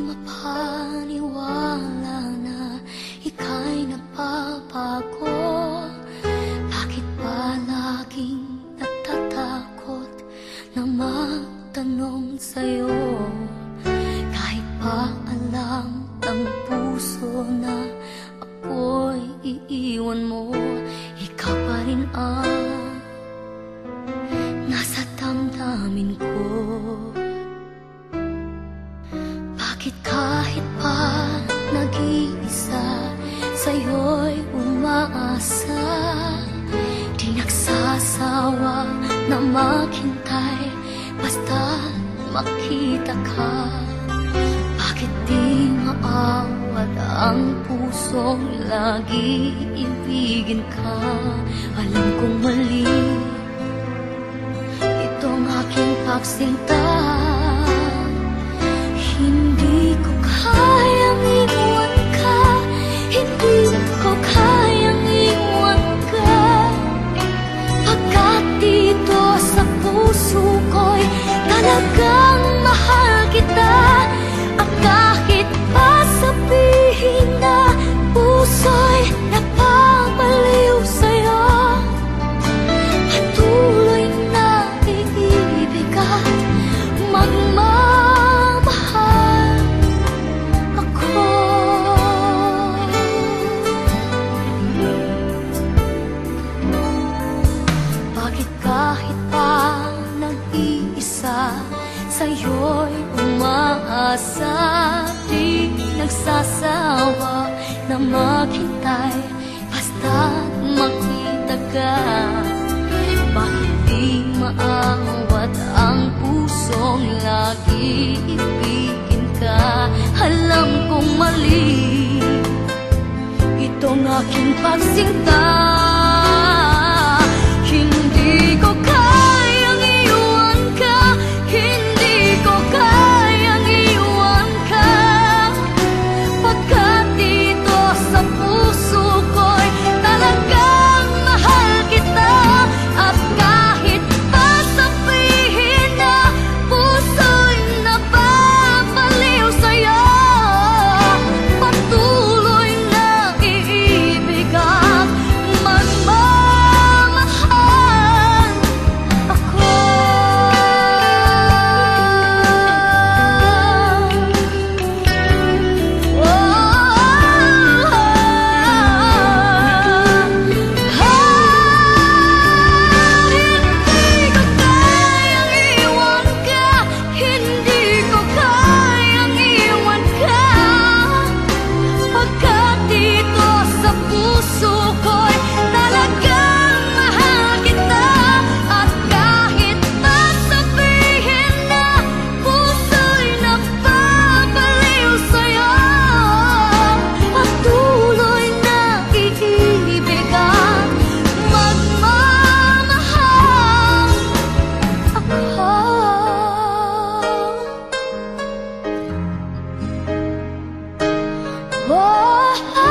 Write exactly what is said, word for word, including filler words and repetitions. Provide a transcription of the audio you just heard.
mapaniwala na ika'y nagbabago. Bakit ba laging natatakot na magtanong sa'yo? Kahit pa alam ng puso na ako'y iiwan mo, ikaw pa rin ang nasa damdamin ko. Bakit kahit pa nag-iisa, sa'yo'y umaasa, di nagsasawa na maghintay basta makita ka. Bakit di maawat ang pusong lagi ibigin ka? Alam kong mali itong aking pagsinta. Hindi ko kayang iwan ka, hindi ko kayang iwan ka. Pagkat dito sa puso ko'y talagang mahal kita. At kahit pa sabihin na puso'y napapaliw sa'yo, patuloy na iibig at magmamahal ako. Bakit kahit pa nag-iisa, sa'yo'y umaasa, di nagsasawa na maghintay basta't makita ka. Bakit di maawat ang pusong lagi ibigin ka? Alam kong mali itong aking pagsinta. Hindi ko kayang iwan ka, hindi ko kayang iwan ka. Pagkat dito sa puso ko'y talagang mahal kita. At kahit pa sabihin na puso'y napapaliw sa'yo, patuloy na iibig at magmamahal ako. Hindi ko kayang iwan ka, pagkat dito sa puso ko'y talagang mahal kita. At kahit pa sabihin na puso'y napapaliw sa'yo, patuloy na iibig at magmamahal ako. Oh,